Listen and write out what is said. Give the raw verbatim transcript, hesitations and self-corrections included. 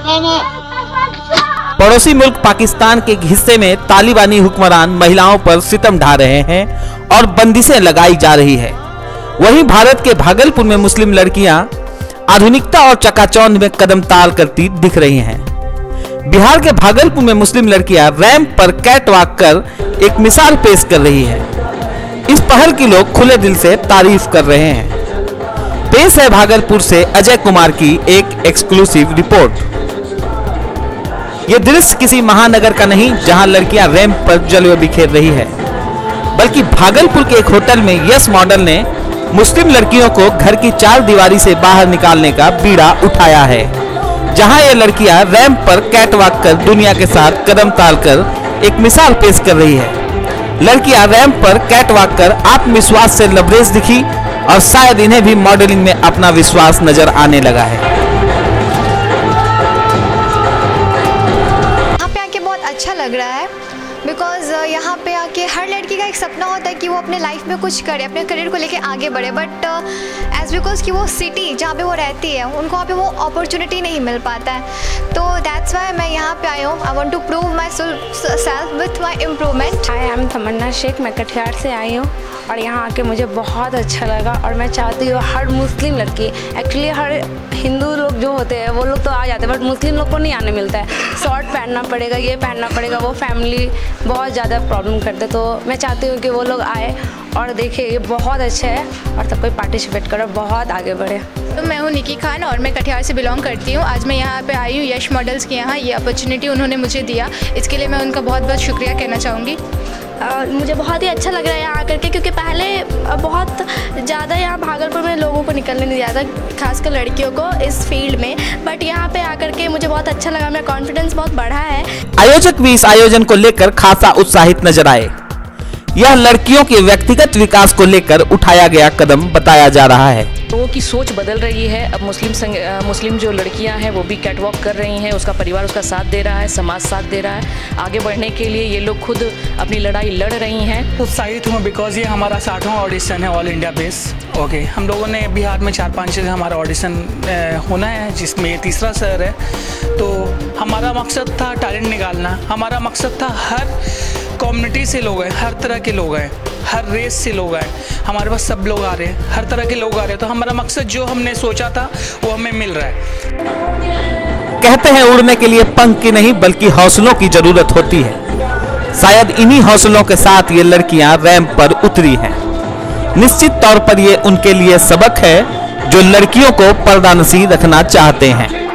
पड़ोसी मुल्क पाकिस्तान के एक हिस्से में तालिबानी हुक्मरान महिलाओं पर सितम ढा रहे हैं और बंदिशें लगाई जा रही है। वहीं भारत के भागलपुर में मुस्लिम लड़कियां आधुनिकता और चकाचौंध में कदम ताल करती दिख रही हैं। बिहार के भागलपुर में मुस्लिम लड़कियां रैंप पर कैट वॉक कर एक मिसाल पेश कर रही है। इस पहल की लोग खुले दिल से तारीफ कर रहे हैं। पेश है भागलपुर से अजय कुमार की एक एक्सक्लूसिव रिपोर्ट। यह दृश्य किसी महानगर का नहीं जहां लड़कियां रैंप पर जलवे बिखेर रही है, बल्कि भागलपुर के एक होटल में यस मॉडल ने मुस्लिम लड़कियों को घर की चार दीवारी से बाहर निकालने का बीड़ा उठाया है, जहां ये लड़कियां रैंप पर कैटवॉक कर दुनिया के साथ कदम ताल कर एक मिसाल पेश कर रही है। लड़कियां रैंप पर कैटवॉक कर आत्मविश्वास से लबरेज दिखी और शायद इन्हें भी मॉडलिंग में अपना विश्वास नजर आने लगा है। यहाँ पे आके बहुत अच्छा लग रहा है, बिकॉज यहाँ पे आके हर लड़की का एक सपना होता है कि वो अपने लाइफ में कुछ करे, अपने करियर को लेके आगे बढ़े, बट एज बिकॉज कि वो सिटी जहाँ पे वो रहती है उनको वहाँ पे वो अपॉर्चुनिटी नहीं मिल पाता है, तो दैट्स वाई मैं यहाँ पे आई हूँ। I want to prove myself with my improvement. I am Tamanna Shaikh, मैं कटिहार से आई हूँ और यहाँ आके मुझे बहुत अच्छा लगा और मैं चाहती हूँ हर मुस्लिम लड़की, एक्चुअली हर हिंदू लोग जो होते हैं वो लोग तो आ जाते हैं बट मुस्लिम लोग को नहीं आने मिलता है। शॉर्ट पहनना पड़ेगा, ये पहनना पड़ेगा, वो फैमिली बहुत ज़्यादा प्रॉब्लम करते, तो मैं चाहती हूँ कि वो लोग आए और देखिए ये बहुत अच्छा है और सब कोई पार्टिसिपेट करो, बहुत आगे बढ़े। तो मैं हूँ निकी खान और मैं कटिहार से बिलोंग करती हूँ। आज मैं यहाँ पे आई हूँ यश मॉडल्स के यहाँ, ये अपॉर्चुनिटी उन्होंने मुझे दिया, इसके लिए मैं उनका बहुत बहुत शुक्रिया कहना चाहूँगी। और मुझे बहुत ही अच्छा लग रहा है यहाँ आकर के, क्योंकि पहले बहुत ज़्यादा यहाँ भागलपुर में लोगों को निकलने नहीं दिया था, खासकर लड़कियों को इस फील्ड में, बट यहाँ पे आकर के मुझे बहुत अच्छा लगा, मेरा कॉन्फिडेंस बहुत बढ़ा है। आयोजक भी इस आयोजन को लेकर खासा उत्साहित नजर आए। यह लड़कियों के व्यक्तिगत विकास को लेकर उठाया गया कदम बताया जा रहा है। लोगों की सोच बदल रही है। अब मुस्लिम संग, मुस्लिम जो लड़कियां हैं वो भी कैटवॉक कर रही हैं, उसका परिवार उसका साथ दे रहा है, समाज साथ दे रहा है। आगे बढ़ने के लिए ये लोग खुद अपनी लड़ाई लड़ रही हैं। उत्साहित हूँ बिकॉज ये हमारा साठवां ऑडिशन है ऑल इंडिया बेस। ओके, हम लोगों ने बिहार में चार पाँच जगह हमारा ऑडिशन होना है, जिसमें ये तीसरा शहर है। तो हमारा मकसद था टैलेंट निकालना, हमारा मकसद था हर कम्युनिटी से लोग हैं, हर तरह के लोग हैं, हर रेस से लोग आए, हमारे पास सब लोग आ रहे हैं, हर तरह के लोग आ रहे हैं। तो हमारा मकसद जो हमने सोचा था वो हमें मिल रहा है। कहते हैं उड़ने के लिए पंख की नहीं बल्कि हौसलों की जरूरत होती है। शायद इन्हीं हौसलों के साथ ये लड़कियां रैंप पर उतरी हैं। निश्चित तौर पर ये उनके लिए सबक है जो लड़कियों को पर्दानशी रखना चाहते हैं।